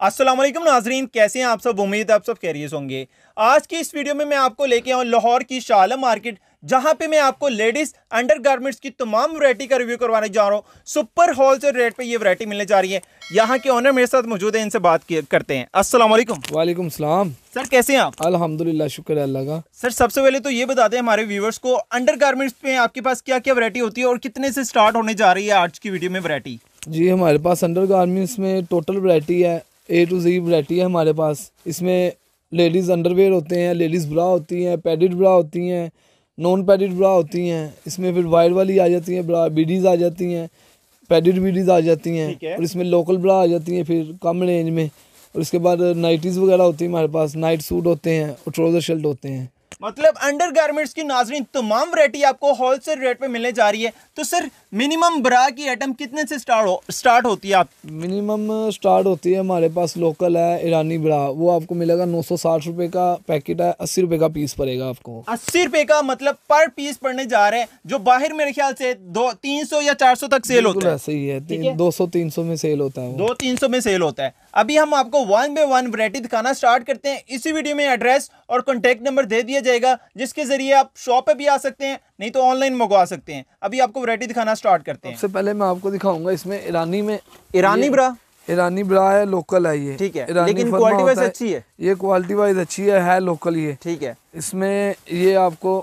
अस्सलाम वालेकुम नाजरीन, कैसे हैं आप सब। उम्मीद है आप सब खैरियत होंगे। आज की इस वीडियो में मैं आपको लेके आऊँ लाहौर की शाह आलम मार्केट, जहां पे मैं आपको लेडीज अंडरगारमेंट्स की तमाम वैरायटी का रिव्यू करवाने जा रहा हूं। सुपर होलसेल रेट पे ये वैरायटी मिलने जा रही है। यहाँ के ओनर मेरे साथ मौजूद है, इनसे बात करते हैं। अस्सलाम वालेकुम। वालेकुम सलाम। सर कैसे हैं आप? अल्हम्दुलिल्लाह, शुक्र है अल्लाह का। सर सबसे पहले तो ये बता दें हमारे व्यूवर्स को, अंडरगारमेंट्स पे आपके पास क्या क्या वैरायटी होती है और कितने से स्टार्ट होने जा रही है आज की वीडियो में वैरायटी? जी, हमारे पास अंडरगारमेंट्स में टोटल वैरायटी है, A to Z वैरायटी है हमारे पास। इसमें लेडीज़ अंडरवेयर होते हैं, लेडीज़ ब्रा होती हैं, पैडिड ब्रा होती हैं, नॉन पैडिड ब्रा होती हैं। इसमें फिर वाइड वाली आ जाती हैं, ब्रा बीडीज़ आ जाती हैं, पैडिड बीडीज़ आ जाती हैं, और इसमें लोकल ब्रा आ जाती हैं फिर कम रेंज में। और इसके बाद नाइटीज़ वगैरह होती हैं हमारे पास, नाइट सूट होते हैं और ट्राउज़र शर्ट होते हैं। मतलब अंडरगारमेंट्स की नाजरीन तमाम वैरायटी आपको होलसेल रेट पे मिलने जा रही है। तो सर मिनिमम ब्रा की आइटम कितने से स्टार्ट होती है? आप मिनिमम स्टार्ट होती है हमारे पास, लोकल है ईरानी ब्रा, वो आपको मिलेगा 960 रुपये का पैकेट है, 80 रुपये का पीस पड़ेगा आपको। 80 रुपए का मतलब पर पीस पड़ने जा रहे हैं, जो बाहर मेरे ख्याल से 300 या 400 तक सेल होता है। ऐसे ही है, 200-300 में सेल होता है, 200-300 में सेल होता है। अभी हम आपको 1 बाय 1 वैरायटी दिखाना स्टार्ट करते हैं। इसी वीडियो में एड्रेस और कॉन्टैक्ट नंबर दे दिया जाएगा, जिसके जरिए आप शॉप पे भी आ सकते हैं, नहीं तो ऑनलाइन मंगवा सकते हैं। अभी आपको वैरायटी दिखाना स्टार्ट करते हैं। सबसे पहले मैं आपको दिखाऊंगा इसमें ईरानी ब्रा। ईरानी ब्रा है, लोकल है ये, ठीक है, लेकिन क्वालिटी वाइज अच्छी है। ये क्वालिटी वाइज अच्छी है लोकल ये, ठीक है। इसमें ये आपको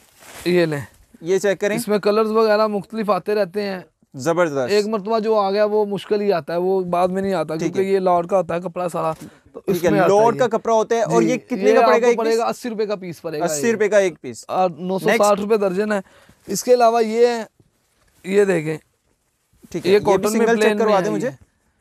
ये लें, ये चेक करें, इसमें कलर्स वगैरह मुख्तलिफ आते रहते हैं। जबरदस्त। एक मरतबा जो आ गया वो मुश्किल ही आता है, वो बाद में नहीं आता, क्योंकि ये लॉट का होता है कपड़ा सारा, तो इसमें लॉट का कपड़ा होता है। और ये कितने का पड़ेगा? 80 रुपए का पीस पड़ेगा, 80 रुपए का एक पीस, और 960 रुपए दर्जन है। इसके अलावा ये है, ये देखें, ठीक है, ये कॉटन में प्लेन करवा दे मुझे।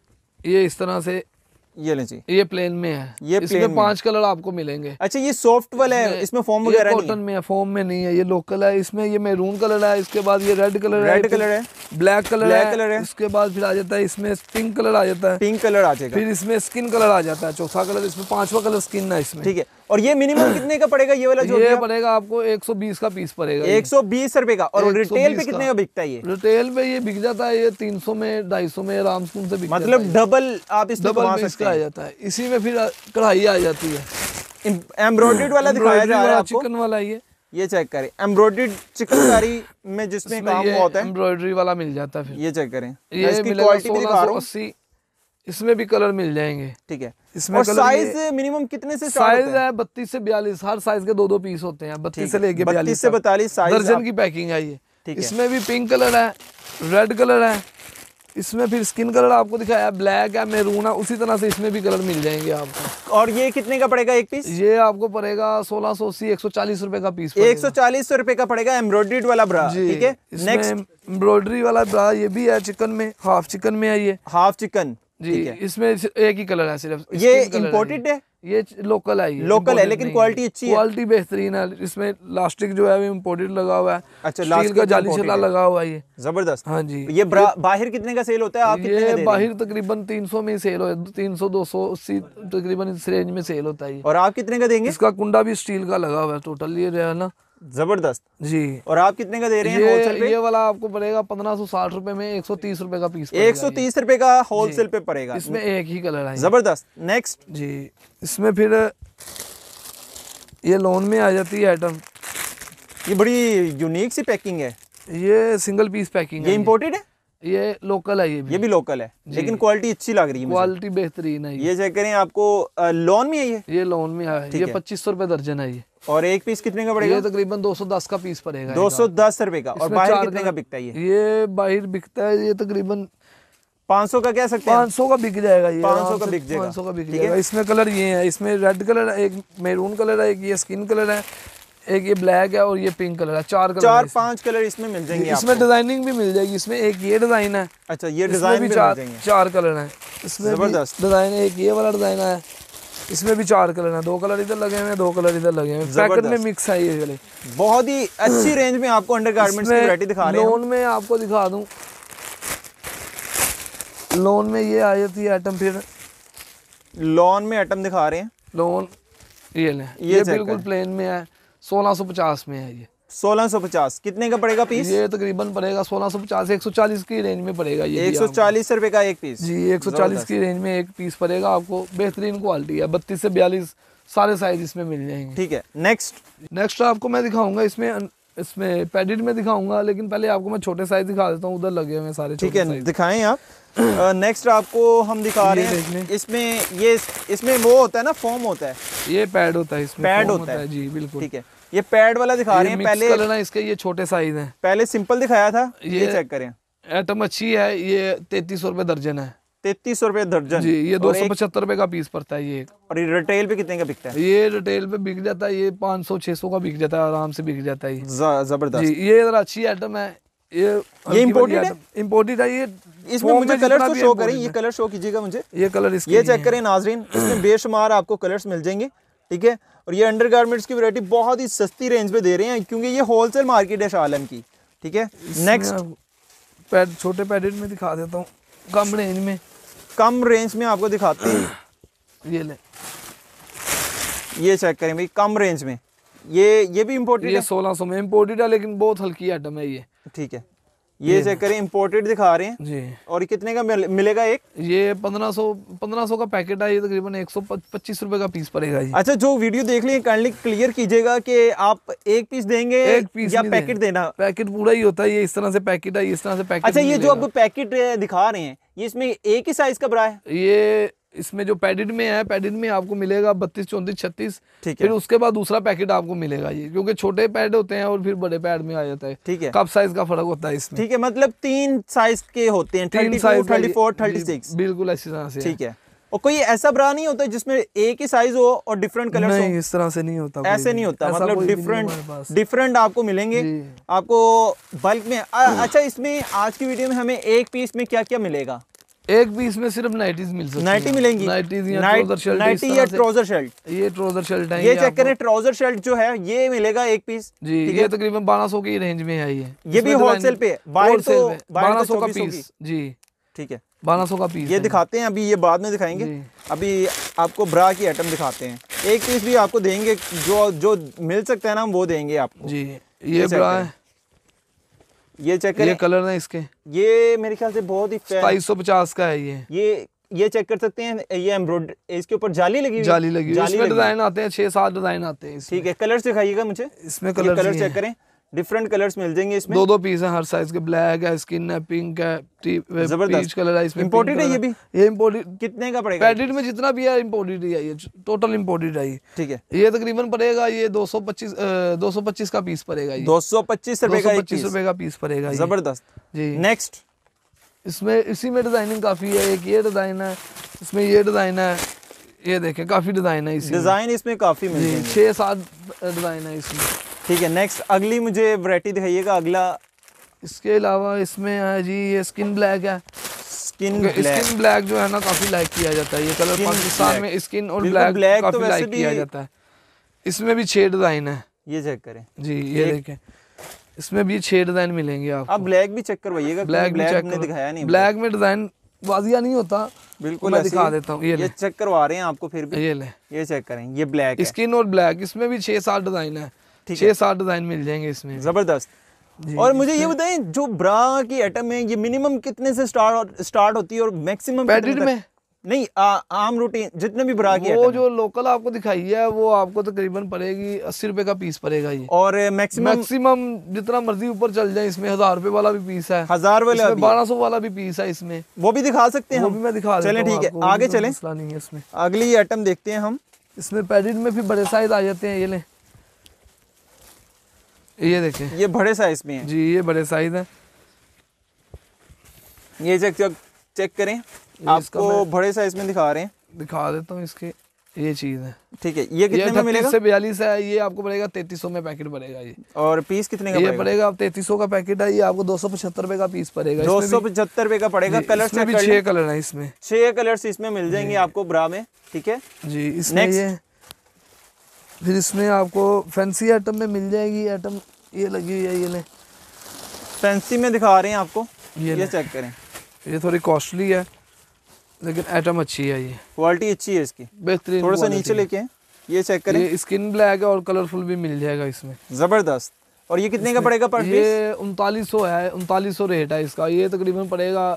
ये इस तरह से, ये लें जी, ये प्लेन में है, ये इसमें 5 कलर आपको मिलेंगे। अच्छा, ये सॉफ्ट वाला है, इसमें फोम वगैरह नहीं है? कॉटन में है, फोम में नहीं है, ये लोकल है। इसमें ये मैरून कलर है, इसके बाद ये रेड कलर है, ब्लैक कलर है, इसके बाद फिर आ जाता है इसमें पिंक कलर आ जाता है, पिंक कलर आ जाएगा, फिर इसमें स्किन कलर आ जाता है, चौथा कलर, इसमें 5वां कलर स्किन है इसमें। ठीक है। और ये मिनिमम कितने का पड़ेगा ये वाला? जो ये पड़ेगा आपको 120 का पीस पड़ेगा, 120 रुपए का। और रिटेल पे कितने का बिकता है ये? रिटेल पे ये बिक जाता है, ये 300 में 250 में आराम से बिक जाता है। मतलब डबल आप इसमें कमा सकते हैं। आ जाता है। इसी में फिर कढ़ाई आ जाती है, एम्ब्रॉयडर्ड वाला दिखाया जा रहा है आपको, चिकन वाला। ये चेक करें, एम्ब्रॉयडर्ड चिकनकारी में जिसमें काम होता है, एम्ब्रॉयडरी वाला मिल जाता है। फिर ये चेक करें, ये इसकी क्वालिटी भी दिखा रहा हूं। 1680, इसमें भी कलर मिल जाएंगे। ठीक है। इसमें और साइज मिनिमम कितने से स्टार्ट होता है? 32 से 42, हर साइज के 2-2 पीस होते हैं, 32 से लेके 32 से 42 साइज दर्जन की पैकिंग है ये। इसमें भी पिंक कलर है, रेड कलर है, इसमें फिर स्किन कलर आपको दिखाया, ब्लैक है, मैरून है, उसी तरह से इसमें भी कलर मिल जाएंगे आपको। और ये कितने का पड़ेगा एक पीस? ये आपको पड़ेगा 1680, 140 रुपए का पीस, 140 रुपए का पड़ेगा एम्ब्रॉयडर्ड वाला ब्रा। ठीक है। नेक्स्ट एम्ब्रॉयडरी वाला ब्रा, ये भी है चिकन में, हाफ चिकन में है, ये हाफ चिकन जी। इसमें एक ही कलर है सिर्फ, ये इंपोर्टेड है, ये लोकल है, ये लोकल है, लेकिन क्वालिटी अच्छी है, क्वालिटी बेहतरीन है। इसमें इलास्टिक जो है वो इंपोर्टेड लगा हुआ है। अच्छा, स्टील का जाली छल्ला लगा हुआ है, ये जबरदस्त। हाँ जी। ये बाहर कितने का सेल होता है? आप कितने का दे रहे हैं? बाहर तकरीबन 300 में सेल हो, 300 280 तकरीबन इस रेंज में सेल होता है। और आप कितने का देंगे? इसका कुंडा भी स्टील का लगा हुआ है टोटल, ये है ना, जबरदस्त जी। और आप कितने का दे रहे हैं होलसेल पे? ये वाला आपको पड़ेगा 1560 रुपए में, 130 रुपए का पीस, 130 रुपए का होलसेल पे पड़ेगा। इसमें एक ही कलर है, जबरदस्त। नेक्स्ट जी, इसमें फिर ये लोन में आ जाती है आइटम। ये बड़ी यूनिक सी पैकिंग है, ये सिंगल पीस पैकिंग है। ये इंपोर्टेड है? ये लोकल है, ये भी लोकल है, लेकिन क्वालिटी अच्छी लग रही है, क्वालिटी बेहतरीन है। ये चेक करें, आपको लोन में है ये लोन में है, ये 2500 रुपए दर्जन है ये। और एक पीस कितने का पड़ेगा? ये तकरीबन 210 का पीस पड़ेगा, 210 रुपए का। और बाहर कितने का बिकता है ये बाहर बिकता है, ये तकरीबन 500 का कह सकते हैं, 500 का बिक जाएगा, ये 500 का बिक जाएगा, 500 का बिक जाएगा। इसमें कलर ये है, इसमें रेड कलर है, एक मैरून कलर है, एक ये स्किन कलर है, एक ये ब्लैक है, और ये पिंक कलर है। 4-5 कलर इसमें मिल जाएंगे। इसमें डिजाइनिंग भी मिल जाएगी, इसमें एक ये डिजाइन है। अच्छा, ये डिजाइन भी 4 कलर है इसमें, जबरदस्त डिजाइन है। एक ये वाला डिजाइन है, इसमें भी 4 कलर है, 2 कलर इधर लगे हुए, 2 कलर इधर लगे हुए, पैकेट में मिक्स है ये वाले। बहुत ही अच्छी रेंज में आपको अंडरगारमेंट्स की वैरायटी दिखा रहे हैं। लोन में आपको दिखा दूं, लोन में ये आ जाती है आइटम, फिर लोन में आइटम दिखा रहे हैं। लोन ये बिल्कुल प्लेन में है, 1650 में है ये। 1650 कितने का पड़ेगा पीस? ये तकरीबन पड़ेगा 1650 140 की रेंज में पड़ेगा ये। 140 रुपए का एक पीस जी, 140 की रेंज में एक पीस पड़ेगा आपको। बेहतरीन क्वालिटी है, 32 से 42 सारे साइज इसमें मिल जाएंगे। ठीक है, नेक्स्ट आपको मैं दिखाऊंगा इसमें पैडेड में दिखाऊंगा, लेकिन पहले आपको मैं छोटे साइज दिखा देता हूँ, उधर लगे हुए सारे। ठीक है, दिखाएं आप। नेक्स्ट आपको हम दिखा रहे हैं, इसमें वो होता है ना, फोम होता है, ये पैड होता है, इसमें पैड होता है जी बिल्कुल। ठीक है, ये पैड वाला दिखा रहे हैं। पहले कलर है इसके, ये छोटे साइज हैं। पहले सिंपल दिखाया था, ये चेक करें। एटम अच्छी है, ये 3300 रुपए दर्जन है। 3300 रुपए दर्जन जी, ये 275 रुपए का पीस पड़ता है ये। और ये रिटेल पे कितने का बिकता है? ये रिटेल पे बिक जाता है, ये 500-600 का बिक जाता है, आराम से बिक जाता है। जबरदस्त जी, ये जरा अच्छी आइटम है। ये इम्पोर्टेड है ये। इसमें मुझे कलर तो शो करें, ये कलर शो कीजिएगा मुझे। ये कलर इसके ये चेक करें नाजरीन, इसमें बेशुमार आपको कलर्स मिल जाएंगे। ठीक है, और ये अंडरगारमेंट्स की वैरायटी बहुत ही सस्ती रेंज पे दे रहे हैं, क्योंकि ये होलसेल मार्केट है शाह आलम की। ठीक है, नेक्स्ट छोटे पैकेट में दिखा देता हूँ, कम रेंज में आपको दिखाते हैं। ये ले, ये चेक करें भाई, कम रेंज में। ये भी इम्पोर्टेड है, 1600 में इम्पोर्टेड है, लेकिन बहुत हल्की आइटम है ये। ठीक है, ये चेक करें, इम्पोर्टेड दिखा रहे हैं जी। और कितने का मिलेगा एक? ये 1500 का पैकेट है, ये तकरीबन 125 रुपए का पीस पड़ेगा ये। अच्छा, जो वीडियो देख लें काइंडली क्लियर कीजिएगा कि आप एक पीस देंगे या पैकेट देना? पैकेट पूरा ही होता है ये, इस तरह से पैकेट है, इस तरह से पैकेट। अच्छा, ये जो अब पैकेट दिखा रहे हैं, ये इसमें एक ही साइज का बड़ा है? ये इसमें जो पैडेड में है, पैडेड में आपको मिलेगा 32, 34, 36। ठीक है, फिर उसके बाद दूसरा पैकेट आपको मिलेगा ये, क्योंकि छोटे पैड होते हैं और फिर बड़े पैड में आ जाता है। ठीक है, कप साइज का फर्क होता है इसमें। ठीक है, मतलब 3 साइज के होते हैं, 32, 34, 36। बिल्कुल ऐसी तरह से। ठीक है, और कोई ऐसा ब्रा नहीं होता जिसमें एक ही साइज हो और डिफरेंट कलर हो? नहीं, इस तरह से नहीं होता, ऐसे नहीं होता, मतलब डिफरेंट आपको मिलेंगे आपको बल्क में। अच्छा, इसमें आज की वीडियो में हमें एक पीस में क्या क्या मिलेगा? एक पीस में सिर्फ नाइटीज मिल सकती है। नाइटी मिलेंगी, नाइटी या ट्राउजर शर्ट। ये ट्राउजर शर्ट है, ये चेक करें, ट्राउजर शर्ट जो है ये मिलेगा एक पीस जी। ये तकरीबन 1200 की रेंज में है ये भी होलसेल पे, 1200 का पीस जी। ठीक है, 1200 का पीस। ये दिखाते हैं, अभी ये बाद में दिखाएंगे, अभी आपको ब्रा की आइटम दिखाते हैं। एक पीस भी आपको देंगे, जो मिल सकता है ना, हम वो देंगे आपको जी। ये ब्रा है, ये चेक करें, ये कलर है इसके, ये मेरे ख्याल से बहुत ही 2250 का है ये चेक कर सकते हैं। ये एम्ब्रॉयडरी, इसके ऊपर जाली लगी हुई, इसमें डिजाइन आते हैं, 6-7 डिजाइन आते हैं। ठीक है, कलर दिखाइएगा मुझे, इसमें कलर चेक करें, डिफरेंट कलर्स मिल जाएंगे इसमें। 2 पीस है हर साइज के, ब्लैक है, स्किन है, पिंक है, पीच कलर है इसमें। इंपोर्टेड है ये भी? ये इंपोर्टेड। कितने का पड़ेगा? पैकेट में जितना भी है इंपोर्टेड ही है ये, टोटल इंपोर्टेड है ये। ठीक है, ये तकरीबन पड़ेगा ये 225 का पीस पड़ेगा ये। 225 रुपए का 225 रुपए का पीस पड़ेगा। जबरदस्त जी। नेक्स्ट, इसमें इसी में डिजाइनिंग काफी है। एक ये डिजाइन है, इसमें ये डिजाइन है, ये देखें काफी डिजाइन है। डिजाइन इसमें काफी मिल जाएंगे, 6-7 डिजाइन है इसमें। ठीक है, नेक्स्ट अगली मुझे वैरायटी दिखाइएगा। अगला इसके अलावा इसमें है जी, ये स्किन ब्लैक है। स्किन ब्लैक जो है ना, काफी लाइक किया जाता है ये कलर। पाकिस्तान में स्किन और ब्लैक काफी लाइक किया जाता है। इसमें भी 6 डिजाइन है, ये चेक करें जी। ये देखें, इसमें भी 6 डिजाइन मिलेंगे आपको। आप ब्लैक भी चेक करवाइएगा, ब्लैक ने दिखाया नहीं। ब्लैक में डिजाइन वाजिया नहीं होता, बिल्कुल मैं दिखा देता हूँ। ये चेक करवा रहे हैं आपको, फिर भी ये चेक करें, ये ब्लैक स्किन और ब्लैक, इसमें भी 6-7 डिजाइन है। 6-7 डिजाइन मिल जाएंगे इसमें। जबरदस्त। और मुझे ये बताएं, जो ब्रा की आइटम है, ये मिनिमम कितने से स्टार्ट होती है और मैक्सिमम पैकेट में? नहीं, आम रूटीन जितने भी ब्रा की वो जो लोकल आपको दिखाई है, वो आपको तकरीबन पड़ेगी 80 रुपए का पीस पड़ेगा ये। और मैक्सिमम जितना मर्जी ऊपर चल जाए, इसमें 1000 रुपए वाला भी पीस है, 1000 वाला, 1200 वाला भी पीस है इसमें। वो भी दिखा सकते हैं, वो भी मैं दिखा देता हूं। चलें, ठीक है, आगे चलें। नहीं है इसमें। अगली आइटम देखते हैं हम। इसमें पैकेट में फिर बड़े साइज आ जाते हैं। ये ले, ये देखें, ये बड़े साइज में है जी। ये बड़े साइज है, ये चेक करें, आपको बड़े साइज में दिखा रहे हैं, दिखा देता हूँ इसके। ये चीज है, ठीक है। ये कितने में मिलेगा? 38 से 42 है, ये आपको पड़ेगा 3300 में पैकेट पड़ेगा ये। और पीस कितने का ये पड़ेगा? 3300 का पैकेट है, ये आपको 275 रुपए का पीस पड़ेगा। 275 रुपए का पड़ेगा। कलर में भी 6 कलर है इसमें, 6 कलर्स इसमें मिल जाएंगे आपको ब्रा में। ठीक है जी। इसमें ये फिर इसमें आपको फैंसी आइटम में मिल जाएगी आइटम, ये लगी हुई है। ये ले, फैंसी में दिखा रहे हैं आपको, ये चेक करें। ये थोड़ी कॉस्टली है, लेकिन आइटम अच्छी है, ये क्वालिटी अच्छी है इसकी, बेहतरीन। थोड़ा सा नीचे लेके ये चेक करें। ये स्किन ब्लैक है और कलरफुल भी मिल जाएगा इसमें। जबरदस्त। और ये कितने का पड़ेगा पर पीस? ये 3900 है, 3900 रेट है इसका। ये तकरीबन पड़ेगा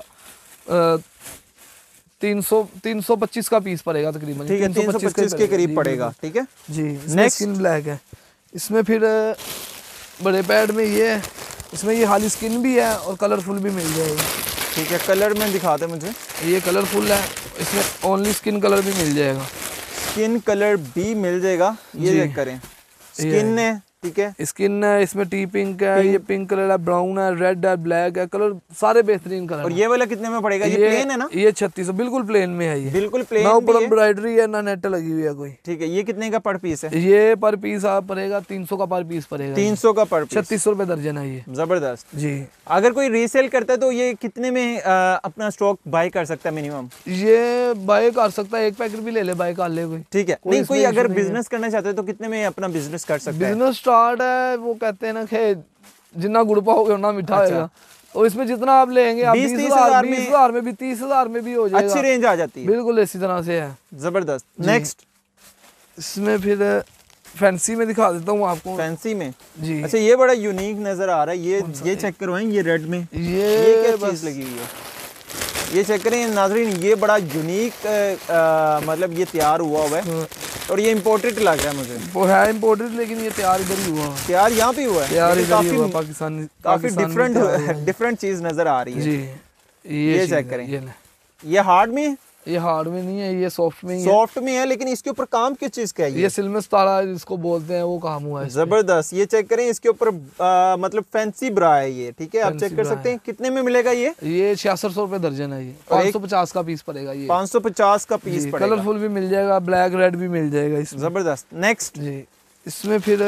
325 का पीस पड़ेगा तकरीबन। ठीक है, 325 के करीब पड़ेगा। ठीक है जी। नेक्स्ट स्किन ब्लैक है। इसमें फिर बड़े पैड में ये है, इसमें ये हाली स्किन भी है और कलरफुल भी मिल जाएगा। ठीक है, कलर में दिखाते मुझे। ये कलरफुल है, इसमें ओनली स्किन कलर भी मिल जाएगा। स्किन कलर भी मिल जाएगा, ये चेक करें। स्किन है, ठीक है, स्किन है, इसमें टी पिंक है, ये पिंक कलर है, ब्राउन है, रेड है, ब्लैक है, कलर सारे बेहतरीन कलर। और ये वाला कितने में पड़ेगा? ये प्लेन है ना? ये 3600 बिल्कुल प्लेन में है। ये बिल्कुल प्लेन, ना ऊपर एम्ब्रॉयडरी है ना नेट लगी हुई है कोई। ठीक है, ये कितने का पर पीस है? ये पर पीस आप पड़ेगा 300 का पर पीस पड़ेगा। 300 का पर पीस, 3600 रुपए दर्जन है ये। जबरदस्त जी। अगर कोई रीसेल करता है तो ये कितने में अपना स्टॉक बाय कर सकता है मिनिमम? ये बाय कर सकता है, एक पैकेट भी ले ले, बाय कर ले कोई। ठीक है, नहीं कोई अगर बिजनेस करना चाहते है तो कितने में अपना बिजनेस कर सकता है? बिजनेस स्टार्ट है, वो कहते हैं ना कि जितना गुड़ पाओगे उतना मीठा होगा। तो इसमें जितना आप लेंगे, 20,000 में भी 30,000 में भी हो जाएगा। अच्छी रेंज आ जाती है, बिल्कुल इसी तरह से है। जबरदस्त। नेक्स्ट इसमें फिर फैंसी में दिखा देता हूँ आपको। फैंसी में जी। अच्छा, ये बड़ा यूनिक नजर आ रहा है। ये चेक करवाएं, ये रेड में ये क्या चीज लगी हुई है? ये चेक करें नाज़रीन, ये बड़ा यूनिक मतलब ये तैयार हुआ है और ये इम्पोर्टेड लग रहा है मुझे। वो है इम्पोर्टेड, लेकिन ये तैयार इधर ही हुआ है। तैयार यहाँ पे हुआ है, तैयार इधर ही हुआ पाकिस्तानी। काफी डिफरेंट चीज नजर आ रही है जी। ये चेक करें, ये हार्ड में है? ये हार्ड में नहीं है, ये सॉफ्ट में ही है। सॉफ्ट में है, लेकिन इसके ऊपर काम किस चीज का है? ये सिल्वर तारा जिसको बोलते हैं वो काम हुआ है। जबरदस्त। ये चेक करें, इसके ऊपर मतलब फैंसी ब्रा है ये। ठीक है, आप चेक कर सकते हैं। कितने में मिलेगा ये? 6600 रुपए दर्जन है ये। 550 का पीस पड़ेगा ये। 550 का पीस पड़ेगा। कलरफुल भी मिल जाएगा, ब्लैक रेड भी मिल जाएगा इसमें। जबरदस्त। नेक्स्ट जी। इसमें फिर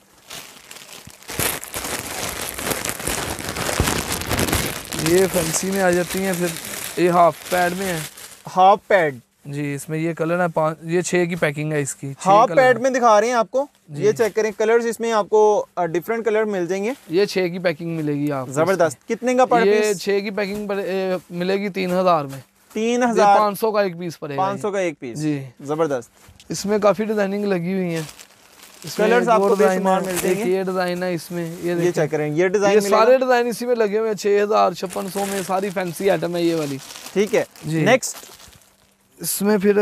ये फैंसी में आ जाती हैं। फिर ये हाफ पैड में है। हाफ पैड जी। इसमें ये कलर है ये 6 की पैकिंग है इसकी। हाफ पैड में दिखा रहे हैं आपको। ये चेक करें, कलर्स इसमें आपको डिफरेंट कलर मिल जाएंगे। ये 6 की पैकिंग मिलेगी आपको। जबरदस्त। कितने का पड़? ये 6 की पैकिंग मिलेगी 3000 में। 3500 का एक पीस पड़ेगा। 500 का एक पीस जी। जबरदस्त। इसमें काफी डिजाइनिंग लगी हुई है। कलर्स आपको बेशुमार मिल जाएंगे। ये डिजाइन है इसमें, ये चेक करें, ये डिजाइन, ये सारे डिजाइन इसी में लगे हुए हैं। 6000 5600 में सारी फैंसी आइटम है ये वाली। ठीक है। नेक्स्ट इसमें फिर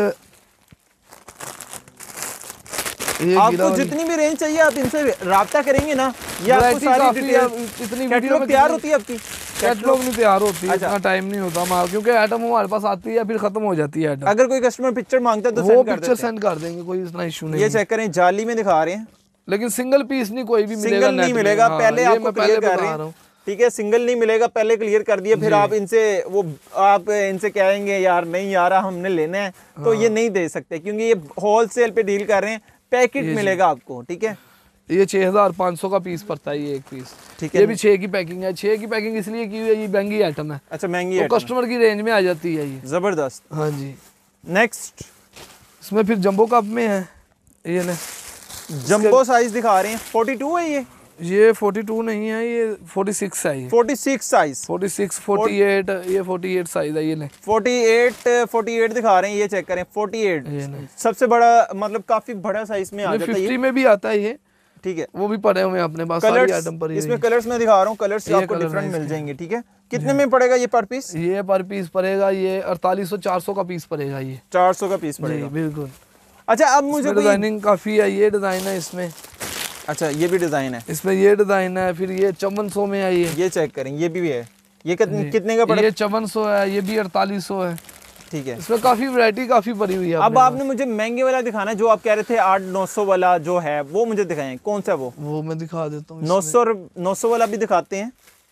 आपको जितनी भी रेंज चाहिए आप इनसे राब्ता करेंगे ना, ये आपको सारी डिटेल इतनी कैटलॉग तैयार होती है आपकी? कैटलॉग नहीं तैयार होती है, इतना टाइम नहीं होता हमारा, क्योंकि आइटम हमारे पास आती है फिर खत्म हो जाती है आइटम। अगर कोई कस्टमर पिक्चर मांगता है तो वो पिक्चर सेंड कर देंगे, कोई इतना इशू नहीं। ये चेक करें, जाली में दिखा रहे हैं, लेकिन सिंगल पीस नहीं कोई भी मिलेगा। सिंगल नहीं मिलेगा, पहले आपको क्लियर कर रहे हैं। ठीक है, सिंगल नहीं मिलेगा, पहले क्लियर कर दिया। फिर आप इनसे कहेंगे यार नहीं यार हमने लेना है, तो ये नहीं दे सकते, क्योंकि ये होलसेल पे डील कर रहे हैं। पैकेट मिलेगा आपको। ठीक है, ये 6500 का पीस पड़ता है ये एक पीस। ठीक है, ये भी 6 की पैकिंग है। 6 की पैकिंग इसलिए की हुई है, ये महंगी आइटम है। अच्छा, महंगी तो कस्टमर की रेंज में आ जाती है ये। जबरदस्त। हाँ जी। नेक्स्ट इसमें फिर जंबो कप में है, ये ले जंबो साइज दिखा रहे हैं। 42 है ये 42 नहीं है, ये 46 है। ये 46 साइज, 46 48 ये 48 साइज है। ये ले 48 दिखा रहे हैं। ये चेक करें, 48 सबसे बड़ा, मतलब काफी बड़ा साइज में आ जाता है। 50 में भी आता है ये। ठीक है, वो भी पड़े हुए अपने पास सारी आइटम पर। इसमें कलर्स में दिखा रहा हूँ, कलर्स आपको डिफरेंट मिल जाएंगे। ठीक है, कितने में पड़ेगा ये पर पीस? ये पर पीस पड़ेगा ये 4800 400 का पीस पड़ेगा। ये 400 का पीस पड़ेगा। बिल्कुल। अच्छा, अब मुझे डिजाइनिंग काफी है, ये डिजाइन है इसमें। अच्छा, ये भी डिजाइन है इसमें, ये डिजाइन है। फिर ये 5400 में है ये चेक करें, ये भी है। ये कितने का पड़ेगा? ये 5400 है, ये भी 4800 है। ठीक है, इसमें काफी वैरायटी काफी भरी हुई है। अब आपने मुझे महंगे वाला दिखाना है, जो आप कह रहे थे 800-900 वाला जो है, वो मुझे दिखाएं। कौन सा वो मैं दिखा देता हूँ। 900 वाला भी दिखाते हैं।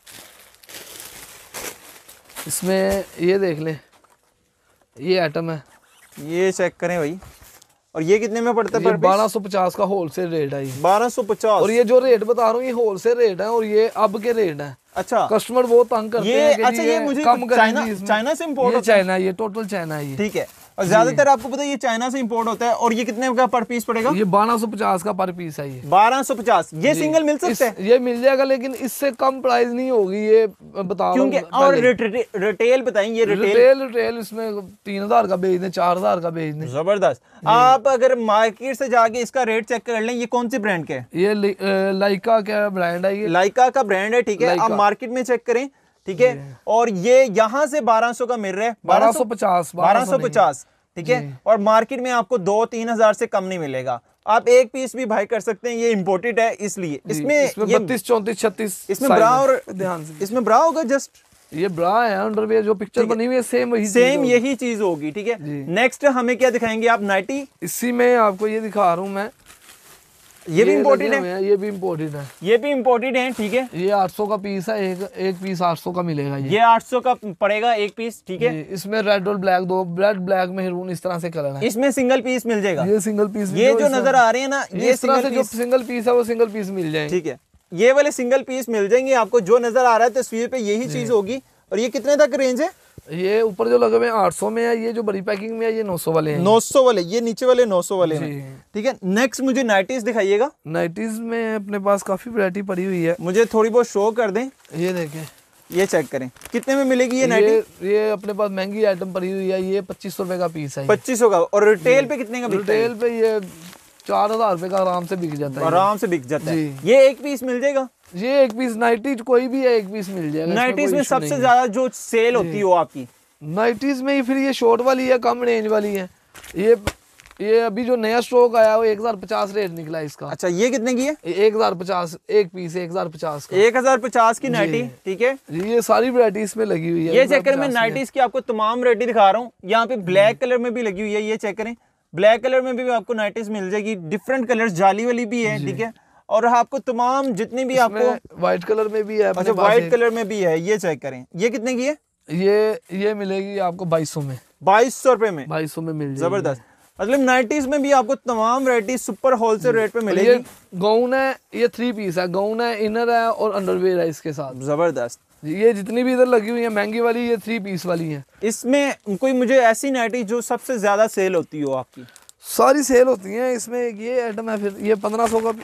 इसमें ये देख ले, ये आइटम है। ये चेक करें भाई, और ये कितने में पड़ता है? 1250 का होलसेल रेट है ये। 1250। और ये जो रेट बता रहा हूँ ये होलसेल रेट है, और ये अब के रेट है। अच्छा, कस्टमर बहुत तंग करते हैं कि अच्छा, ये मुझे कम चाइना से इंपोर्ट है। चाइना, ये टोटल चाइना है ये। ठीक है, और ज्यादातर आपको पता है ये चाइना से इंपोर्ट होता है। और ये कितने का पर पीस पड़ेगा? ये 1250 का पर पीस है। ये 1250। ये सिंगल मिल सकता है? ये मिल जाएगा, लेकिन इससे कम प्राइस नहीं होगी, ये बता क्योंकि और रिटेल बताएंगे। रिटेल इसमें 3000 का बेच दें, 4000 का बेच दें। जबरदस्त। आप अगर मार्केट से जाके इसका रेट चेक कर लें, ये कौन सी ब्रांड का है? ये लाइका का ब्रांड है, ये लाइका का ब्रांड है, ठीक है। आप मार्केट में चेक करें, ठीक है। और ये यहाँ से 1200 का मिल रहा है, 1250, ठीक है। और मार्केट में आपको 2-3 हजार से कम नहीं मिलेगा। आप एक पीस भी भाई कर सकते हैं, ये इंपोर्टेड है इसलिए। इसमें 32, 34, 36 इसमें ब्रा और ध्यान से, इसमें ब्रा होगा जस्ट। ये ब्रा है, अंडरवियर जो पिक्चर बनी हुई है सेम यही चीज होगी, ठीक है। नेक्स्ट हमें क्या दिखाएंगे आप? नाइटी। इसी में आपको ये दिखा रहा हूँ मैं, ये भी इम्पोर्टेड है, ये भी इम्पोर्टेड है, ये भी इम्पोर्टेड है, ठीक है। ये 800 का पीस है, एक पीस 800 का मिलेगा। ये 800 का पड़ेगा एक पीस, ठीक है। इसमें रेड और ब्लैक, दो रेड ब्लैक मेहरून इस तरह से कलर है। इसमें सिंगल पीस मिल जाएगा। ये सिंगल पीस, ये जो नजर आ रहे हैं ना, ये इस तरह से जो सिंगल पीस है वो सिंगल पीस मिल जाएंगे, ठीक है। ये वाले सिंगल पीस मिल जाएंगे आपको, जो नजर आ रहा है तस्वीर पे यही चीज होगी। और ये कितने तक रेंज है? ये ऊपर जो लगे हुए हैं 800 में है, ये जो बड़ी पैकिंग में है ये 900 वाले हैं। 900 वाले, ये नीचे वाले 900 वाले हैं, ठीक है। नेक्स्ट मुझे नाइटीज दिखाइएगा। नाइटीज में अपने पास काफी वैरायटी पड़ी हुई है, मुझे थोड़ी बहुत शो कर दें। ये देखें, ये चेक करें कितने में मिलेगी ये नाइटी? ये अपने पास महंगी आइटम पड़ी हुई है, ये 2500 रुपए का पीस है। 2500 का। और रिटेल पे कितने का बिकता है? रिटेल पे ये 4000 रुपए का आराम से बिक जाता है, आराम से बिक जाता है। ये एक पीस मिल जाएगा? ये एक पीस नाइटीज कोई भी है, एक पीस मिल जाएगा। नाइटीज में सबसे ज्यादा जो सेल होती है वो आपकी नाइटीज में ही, फिर ये शॉर्ट वाली है, कम रेंज वाली है। ये अभी जो नया स्टॉक आया वो 1050 रेट निकला इसका। अच्छा, ये कितने की है? 1050 एक पीस, 1050 का। 1050 की नाइटी, ठीक है। ये सारी वैरायटी इसमें लगी हुई है। ये चेक करें, मैं नाइटीज की आपको तमाम वैरायटी दिखा रहा हूँ। यहाँ पे ब्लैक कलर में भी लगी हुई है, ये चेक करें। ब्लैक कलर में भी आपको नाइटीज मिल जाएगी, डिफरेंट कलर, जाली वाली भी है, ठीक है। और आपको तमाम जितने भी आपको व्हाइट कलर में भी है। अच्छा, व्हाइट कलर में भी है, ये चेक करें। ये कितने की है? ये मिलेगी आपको 2200 में। 2200 रुपए में? 2200 में मिल जाएगी। जबरदस्त। मतलब नाइटीज में भी आपको तमाम वैरायटी सुपर होलसेल रेट पे मिलेगी। ये गाउन है, ये 3 पीस है, गाउन है, इनर है और अंडरवेयर है इसके साथ। जबरदस्त। ये जितनी भी इधर लगी हुई है महंगी वाली, ये 3 पीस वाली है। इसमें कोई मुझे ऐसी नाइटी जो सबसे ज्यादा सेल होती हो आपकी? सारी सेल होती है इसमें। ये आइटम है, फिर ये 1500 का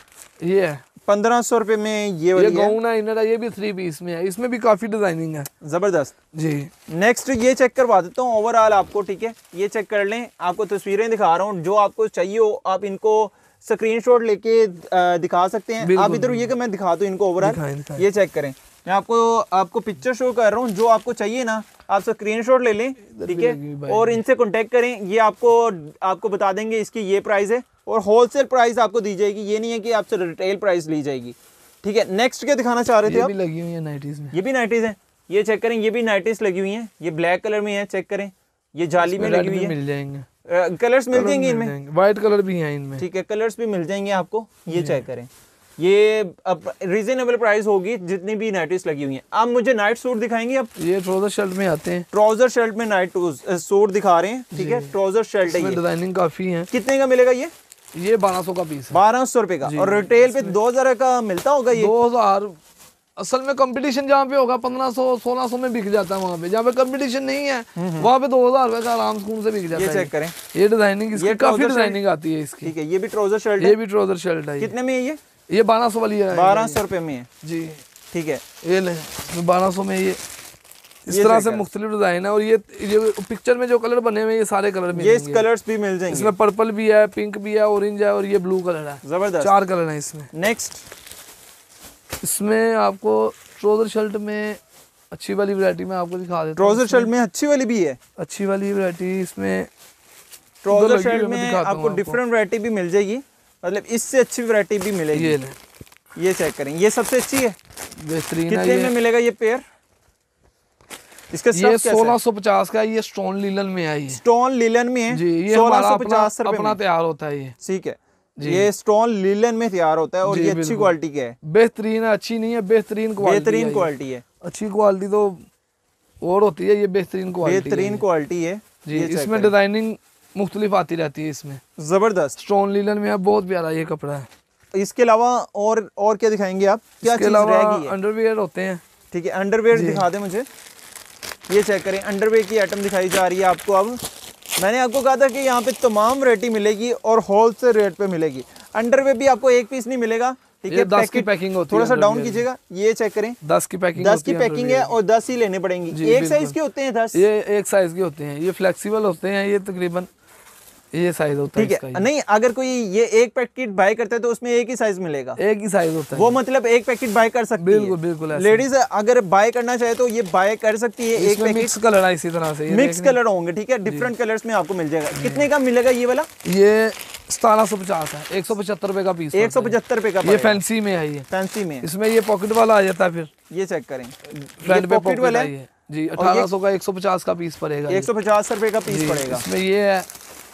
ये है, 1500 रुपए में ये वाली गाउन है, इनर है, ये भी 3 पीस में है। इसमें भी काफी डिजाइनिंग है। जबरदस्त जी। नेक्स्ट ये चेक करवा देता हूँ ओवरऑल आपको, ठीक है। ये चेक कर लें, आपको तस्वीरें दिखा रहा हूँ, जो आपको चाहिए हो आप इनको स्क्रीनशॉट लेके दिखा सकते हैं। आप इधर ये कि मैं दिखा दूँ इनको ओवरऑल। ये चेक करें, मैं आपको पिक्चर शो कर रहा हूँ, जो आपको चाहिए ना आप स्क्रीनशॉट ले लें, ठीक है। और इनसे कांटेक्ट करें, ये आपको बता देंगे इसकी ये प्राइस है और होलसेल प्राइस आपको दी जाएगी। ये नहीं है कि आपसे रिटेल प्राइस ली जाएगी, ठीक है। नेक्स्ट क्या दिखाना चाह रहे थे आप? ये भी लगी हुई है नाइटीज में। ये भी नाइटीज है, ये चेक करें। ये भी नाइटीज लगी हुई हैं, ये ब्लैक कलर में है, चेक करें। ये जाली में लगी हुई है, मिल जाएंगे। कलर्स मिल जाएंगे इनमें, व्हाइट कलर भी हैं इनमें, ठीक है। कलर्स भी मिल जाएंगे आपको। ये चेक करें, ये अब रीजनेबल प्राइस होगी जितनी भी नाइटीज लगी हुई हैं। आप मुझे नाइट सूट दिखाएंगे अब? ये ट्राउजर शर्ट में आते हैं। ट्राउजर शर्ट में नाइट सूट दिखा रहे हैं, ठीक है। ट्राउजर शर्ट है, डिजाइनिंग काफी है। कितने का मिलेगा ये? 1200 का पीस है। 1200 रुपए का। और रिटेल पे 2000 का मिलता होगा ये? 2000 असल में कंपटीशन जहाँ पे होगा 1500 1600 में बिक जाता है। वहाँ पे जहाँ पे कंपटीशन नहीं है वहाँ पे 2000 रुपए का आराम से बिक जाता है। ये चेक करें, ये डिजाइनिंग इसकी काफी डिजाइनिंग आती है इसकी, ठीक है। ये भी ट्राउजर शर्ट है, ये भी ट्राउजर शर्ट है। कितने में है ये? ये 1200 वाली है, 1200 रुपए में है जी, ठीक है। ये ले 1200 में ये इस तरह से मुख्तलिफ डिजाइन है। और ये पिक्चर में जो कलर बने हुए ये सारे कलर मिलेंगे। ये कलर्स भी मिल जाएंगे, इसमें पर्पल भी है, पिंक भी है, ऑरेंज है और ये ब्लू कलर है। जबरदस्त, 4 कलर है इसमें। नेक्स्ट इसमें आपको ट्राउजर शर्ट में अच्छी वाली वैरायटी में आपको दिखा देता हूं। ट्राउजर शर्ट में अच्छी वाली भी है, अच्छी वाली वैरायटी इसमें। ट्राउजर शर्ट में आपको डिफरेंट वैरायटी भी मिल जाएगी, मतलब इससे अच्छी वैरायटी भी मिलेगी। ये चेक करें, ये सबसे अच्छी है, बेहतरीन। कितने में मिलेगा ये पेयर? इसका ये 1650 का है। ये स्टोन लिलन में है, ये स्टोन लिलन में है जी। ये 1650 रुपए अपना तैयार होता है ये, ठीक है। ये स्टोन लिलन में तैयार होता है और ये अच्छी क्वालिटी का है। बेहतरीन है, अच्छी नहीं है, बेहतरीन क्वालिटी है। अच्छी क्वालिटी तो और होती है, ये बेहतरीन क्वालिटी है जी। इसमें डिजाइनिंग मुख्तलिफ आती रहती है इसमें। जबरदस्त, स्टोन लिलन में है, बहुत प्यारा ये कपड़ा है। इसके अलावा और क्या दिखाएंगे आप? क्या चीज रहेगी? अंडरवियर होते हैं, ठीक है। अंडरवियर दिखा दे मुझे। ये चेक करें, अंडरवियर की आइटम दिखाई जा रही है आपको अब। मैंने आपको कहा था कि यहाँ पे तमाम वैरायटी मिलेगी और होलसेल रेट पे मिलेगी। अंडरवेयर भी आपको एक पीस नहीं मिलेगा, ठीक है। 10 की पैकिंग होती है, थोड़ा सा डाउन कीजिएगा, ये चेक करें, 10 की पैकिंग 10 की पैकिंग है और 10 ही लेने पड़ेंगी। एक साइज के होते हैं 10, ये एक साइज के होते हैं, ये फ्लेक्सिबल होते हैं, ये तकरीबन ये साइज होता है, ठीक है। नहीं, अगर कोई ये एक पैकेट बाय करता है तो उसमें एक ही साइज मिलेगा, एक ही साइज होता है, वो मतलब एक पैकेट बाय कर सकती है। बिल्कुल बिल्कुल। लेडीज अगर बाय करना चाहे तो ये बाय कर सकती है। एक पैकेट मिक्स कलर है, इसी तरह से मिक्स कलर होंगे, ठीक है। डिफरेंट कलर्स में आपको मिल जाएगा। कितने का मिलेगा ये वाला? ये 1750 है, 175 रुपए का पीस, 175 रुपए का। ये फैंसी में है, ये फैंसी में। इसमें ये पॉकेट वाला आ जाता है, फिर ये चेक करें, फ्रंट पे पॉकेट वाला है जी। 1800 का 150 का पीस पड़ेगा, 150 रुपए का पीस पड़ेगा। इसमें ये है,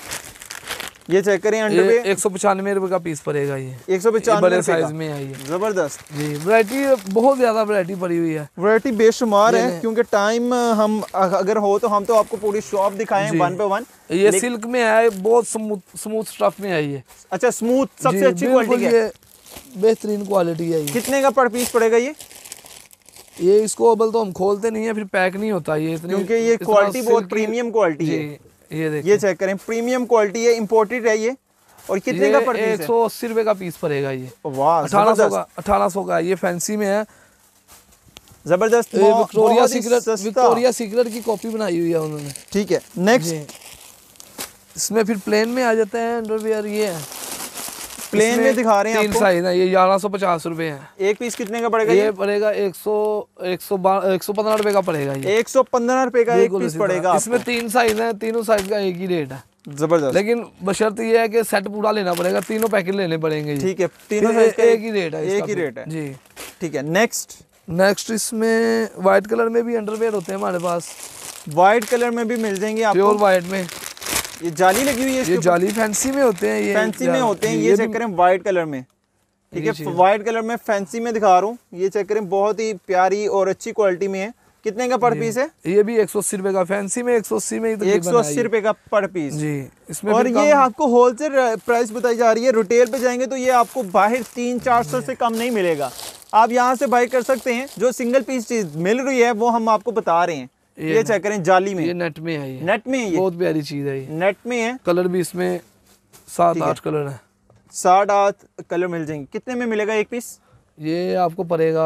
ये चेक करें, अंडरवेयर 195 रुपए का पीस पड़ेगा, ये 195 बड़े साइज में है ये। जबरदस्त जी, वैरायटी बहुत ज्यादा वैरायटी पड़ी हुई है, वैरायटी बेशुमार है। क्योंकि टाइम हम अगर हो तो हम तो आपको पूरी शॉप दिखाएं 1 पे 1। ये सिल्क में है, बहुत स्मूथ स्टफ में है ये। अच्छा, स्मूथ, सबसे अच्छी क्वालिटी है, बेहतरीन क्वालिटी है ये। कितने का पर पीस पड़ेगा ये इसको अबल तो हम खोलते नहीं है, फिर पैक नहीं होता ये इतनी, क्योंकि ये क्वालिटी बहुत प्रीमियम क्वालिटी है। ये देखिए, ये चेक करें, प्रीमियम क्वालिटी है, इंपोर्टेड है ये। और कितने का पर पीस है? 180 रुपए का पीस पड़ेगा ये। वाह, 1800 का ये फैंसी में है, जबरदस्त। विक्टोरिया सीक्रेट की कॉपी बनाई हुई है उन्होंने, ठीक है। नेक्स्ट, इसमें फिर प्लेन में आ जाते हैं अंडरवियर, ये है प्लेन में दिखा रहे हैं आपको। 3 साइज है, ये 1150 रुपए है। एक पीस कितने का पड़ेगा? ये पड़ेगा 115 रुपए का पड़ेगा ये। 115 रुपए का एक पीस पड़ेगा। इसमें 3 साइज है, तीनों साइज का एक ही रेट है। जबरदस्त। लेकिन बशर्ते ये है कि सेट पूरा लेना पड़ेगा, तीनों पैकेट लेने पड़ेंगे, ठीक है। तीनों साइज का एक ही रेट है, एक ही रेट है जी, ठीक है। नेक्स्ट इसमें व्हाइट कलर में भी अंडरवेयर होते हैं हमारे पास, व्हाइट कलर में भी मिल जाएंगे आपको, प्योर व्हाइट में। ये जाली लगी हुई है, ये जाली फैंसी में होते हैं, ये फैंसी में होते हैं। ये चेक करें, व्हाइट कलर में, ठीक है। व्हाइट कलर में फैंसी में दिखा रहा हूँ, ये चेक करें, बहुत ही प्यारी और अच्छी क्वालिटी में है। कितने का पर पीस है? ये भी 180 रुपए का, फैंसी में 180 में, 180 रुपए का पर पीस जी। इसमें और ये आपको होलसेल प्राइस बताई जा रही है। रिटेल पे जाएंगे तो ये आपको बाहर 300-400 से कम नहीं मिलेगा। आप यहाँ से बाय कर सकते हैं। जो सिंगल पीस चीज मिल रही है वो हम आपको बता रहे हैं। ये चेक करें, जाली में, ये नेट में है, ये नेट में है, ये बहुत प्यारी चीज है, ये नेट में है। कलर भी इसमें 7-8 कलर है, 7-8 कलर मिल जाएंगे। कितने में मिलेगा एक पीस? ये आपको पड़ेगा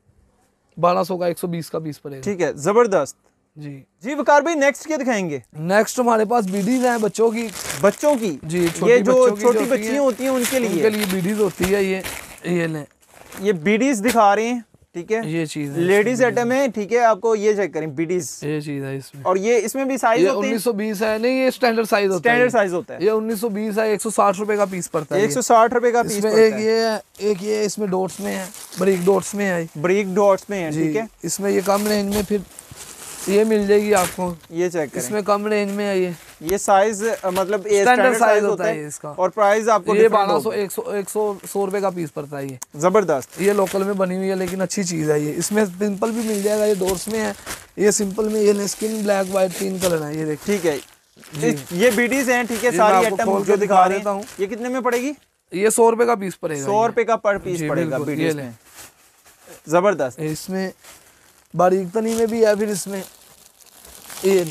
1200 का, 120 का पीस पड़ेगा, ठीक है। जबरदस्त जी। वकार भाई, नेक्स्ट क्या दिखाएंगे? नेक्स्ट हमारे पास बीडीज हैं बच्चों की जी। ये जो छोटी बच्चियां होती हैं उनके लिए बीडीज होती है, ये लें, ये बीडीज दिखा रहे हैं, ठीक है। ये चीज लेडीज आइटम है, ठीक है। आपको ये चेक करें, बीडीज, ये चीज है इसमें। और ये इसमें भी साइज होते हैं। 1920 है, नहीं ये स्टैंडर्ड साइज होता है, स्टैंडर्ड साइज होता है। ये 1920 है, 160 रुपए का पीस पड़ता है, 160 रुपए का पीस पड़ता है। एक ये इसमें डॉट्स में है, ब्रिक डॉट्स में है, ब्रिक डॉट्स में है, ठीक है। इसमें ये कम रेंज में फिर ये मिल जाएगी आपको, ये चेक करें, इसमें कम रेंज में है। ये साइज मतलब स्टैंडर्ड साइज होता है इसका, और प्राइस आपको ये 1200-100 रुपए का पीस पड़ता है ये। जबरदस्त। ये लोकल में बनी हुई है, लेकिन अच्छी चीज है ये। इसमें सिंपल भी मिल जाएगा, ये डोर्स में है, ये सिंपल में, ये स्किन ब्लैक व्हाइट 3 कलर है, ये देखिए, ठीक है। ये बीडीज हैं, ठीक है। सारी आइटम जो दिखा रहे हैं। ये कितने में पड़ेगी? ये 100 रुपए का पीस पड़ेगा, 100 रुपए का पर पीस पड़ेगा बीडीज में। जबरदस्त। इसमें बारीक तनी में भी है, फिर इसमें ये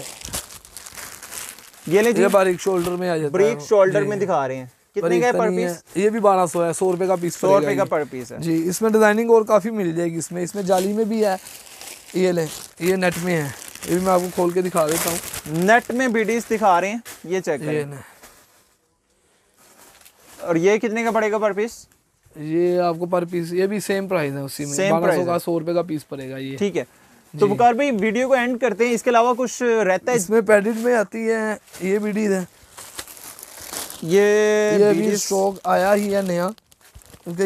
बारीक शोल्डर में आ जाता है, ब्रेक शोल्डर में दिखा रहे हैं। कितने का पर पीस? ये भी 1200 है, 100 रुपए का पीस, 100 रुपए का पर पीस है जी। इसमें डिजाइनिंग और काफी मिल जाएगी, इसमें जाली में भी है, ये लें, ये नेट में है, ये भी मैं आपको खोल के दिखा देता हूँ। नेट में बीडीज दिखा रहे हैं, ये चेक करें। और ये कितने का पड़ेगा पर पीस? ये आपको पर पीस, ये भी सेम प्राइस है, उसी में 1200 का, 100 रुपए का पीस पड़ेगा ये, ठीक है। तो बुकार भाई, वीडियो को एंड करते हैं। इसके अलावा कुछ रहता है? इसमें पैडेड में आती है, ये बीडीज है, ये भी स्टॉक आया ही है नया, क्योंकि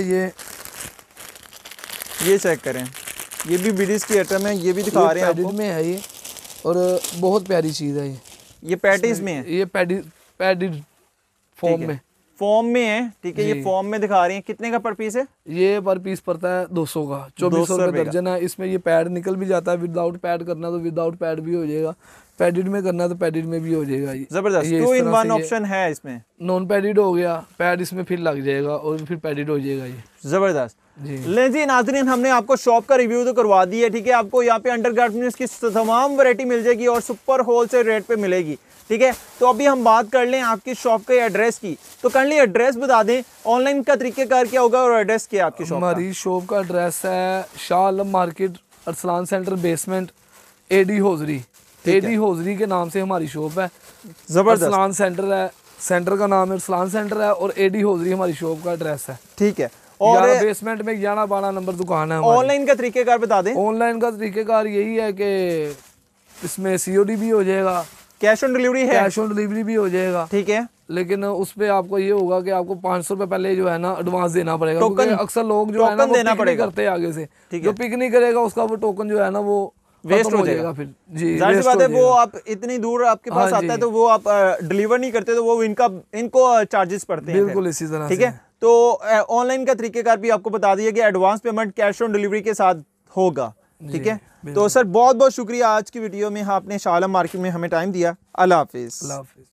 ये चेक करें, ये भी बीडीज की आइटम है, ये भी दिखा रहे हैं आपको, पैडेड में है ये, और बहुत प्यारी चीज है ये पैटीज में है, ये पैडेड फॉर्म में है, ठीक है। ये फॉर्म में दिखा रहे हैं। कितने का पर पीस है? ये पर पीस पड़ता है 200 का, 2400 रुपए दर्जन है। इसमें ये पैड निकल भी जाता है, विदाउट पैड करना तो विदाउट पैड भी हो जाएगा, पैडेड में करना तो पैडेड में भी हो जाएगा। जबरदस्त। 2 in 1 ऑप्शन है इसमें। नॉन पैडेड हो गया, पैड इसमें फिर लग जाएगा, और फिर पैडेड हो जाएगा ये। जबरदस्त ले जी। नाज़रीन, हमने आपको शॉप का रिव्यू तो करवा दिया है, ठीक है। आपको यहाँ पे अंडरगारमेंट्स की तमाम वैरायटी मिल जाएगी और सुपर होलसेल रेट पे मिलेगी। ठीक है। तो अभी हम बात कर लें आपकी शॉप के एड्रेस की, तो काइंडली एड्रेस बता दें, ऑनलाइन का तरीकेकार क्या होगा और एड्रेस क्या है आपकी शॉप का? हमारी शॉप का एड्रेस है Shah Alam market, Arsalan centre basement, AD hosiery. AD hosiery के नाम से हमारी शॉप है। जबरदस्त। अरसलान सेंटर है, सेंटर का नाम है अरसलान सेंटर है, और एडी होजरी हमारी शॉप का एड्रेस है। ठीक है। और बेसमेंट में 11-12 नंबर दुकान है। ऑनलाइन का तरीकेकार बता दें। ऑनलाइन का तरीकेकार यही है कि इसमें सीओडी भी हो जाएगा, कैश ऑन डिलीवरी है, कैश ऑन डिलीवरी भी हो जाएगा। ठीक है। लेकिन उस पे आपको ये होगा कि आपको 500 रुपये पहले जो है ना एडवांस देना पड़ेगा, टोकन, क्योंकि अक्सर लोग जो है ना वो देना पिक नहीं पड़ेगा करते आगे से। ठीक जो है। पिक नहीं करेगा उसका वो टोकन जो है ना वो वेस्ट हो जाएगा फिर। जी, जाहिर सी बात है, वो आप इतनी दूर आपके पास आता है तो वो आप डिलीवर नहीं करते, तो वो इनको चार्जेस पड़ते हैं। बिल्कुल इसी तरह। ठीक है। तो ऑनलाइन का तरीकेकार भी आपको बता दिया कि advance payment cash on delivery के साथ होगा। ठीक है। तो सर बहुत बहुत शुक्रिया, आज की वीडियो में आपने शाह आलम मार्केट में हमें टाइम दिया। अल्लाह हाफिज।